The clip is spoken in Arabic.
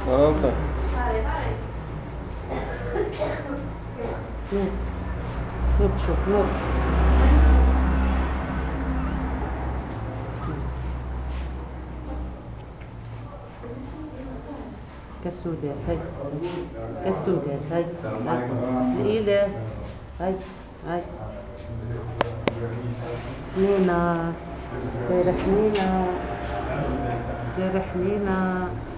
Ok. نوت نوت شوف نوت. كسودات هاي، كسودات هاي ثقيلة. هاي هاي حنينة، دايرة حنينة، دايرة حنينة.